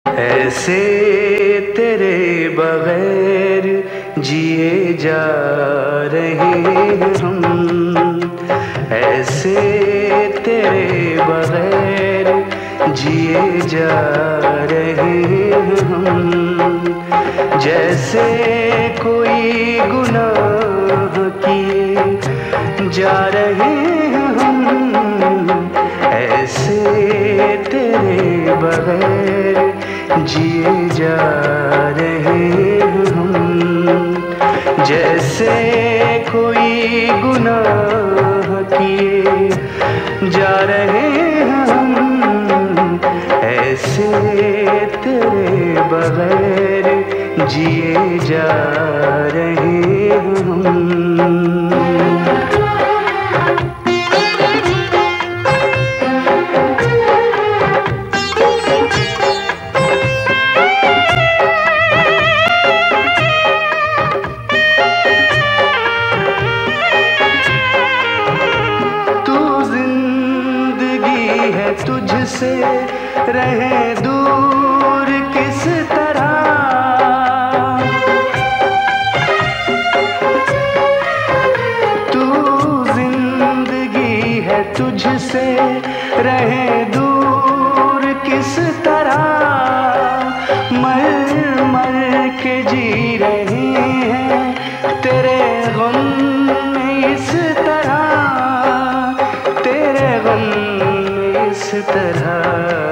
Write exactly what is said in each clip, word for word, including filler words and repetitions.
ऐसे तेरे बगैर जिए जा रहे हैं हम, ऐसे तेरे बगैर जिए जा रहे हैं हम। जैसे कोई गुनाह किए जा रहे हैं हम, ऐसे तेरे बगैर जिए जा रहे हैं हम। जैसे कोई गुनाह किए जा रहे हैं हम, ऐसे तेरे बगैर जिए जा रहे हैं हम। तुझसे रहे दूर किस तरह, तू जिंदगी है तुझसे रहे दूर किस तरह। मर मर के जी रहे हैं तेरे गम में इस तरह, तेरे गम इस तरह।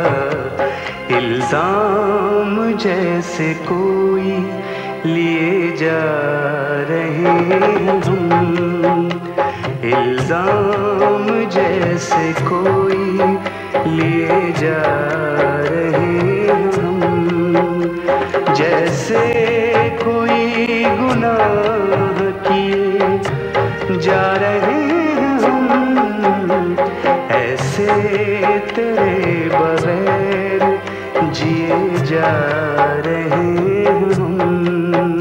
इल्जाम जैसे कोई लिए जा रहे हैं हम, इल्जाम जैसे कोई लिए जा रहे हैं हम। जैसे कोई गुनाह किए जा रहे हैं हम, ऐसे तेरे बगैर जिए जा रहे हैं हम।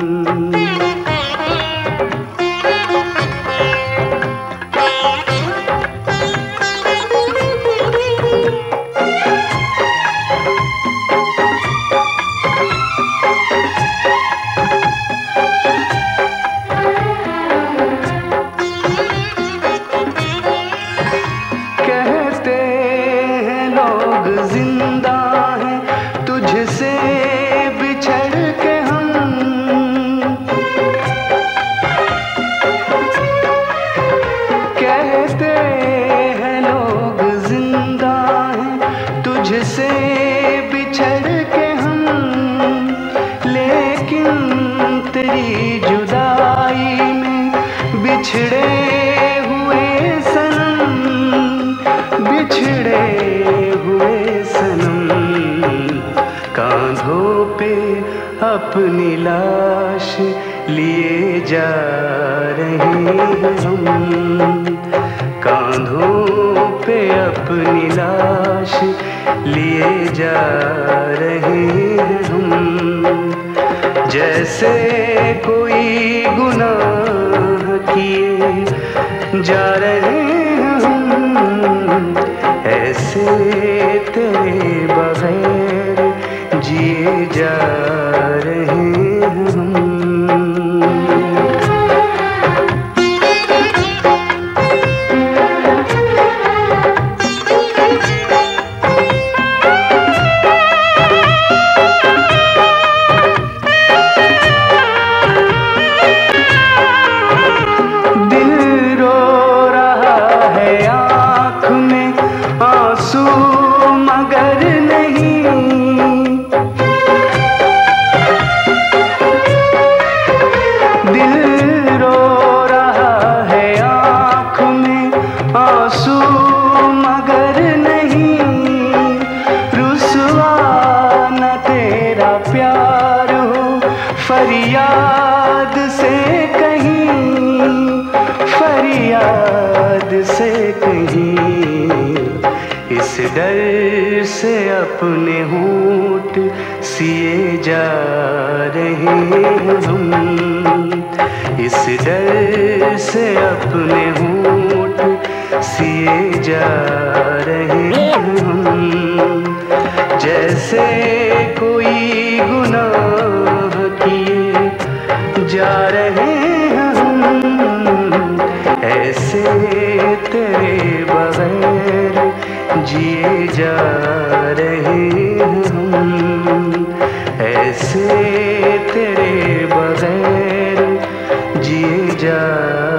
जिंदा है तुझसे बिछड़ के हम, कहते हैं लोग जिंदा है तुझसे बिछड़ के हम। लेकिन तेरी जुदाई में बिछड़े हुए सनम, बिछड़े हुए सनम। कांधों पे अपनी लाश लिए जा रहे हैं हम, कांधों पे अपनी लाश लिए जा रहे हैं हम। जैसे कोई गुनाह किए जा रहे हैं हम, ऐसे तेरे बगैर जिए जा रहे हैं हम। मगर नहीं दिल रो रहा है आँख में आंसू मगर नहीं। रुसवा न तेरा प्यार हो फरियाद से कहीं, फरियाद से कहीं। इस डर से अपने होंठ सिए जा रहे हैं हम, इस डर से अपने होंठ सिए जा रहे हैं हम। जैसे कोई गुनाह किए जा रहे हैं हम, ऐसे तेरे बगैर जिए जा रहे हैं हम, ऐसे तेरे बगैर जिए जा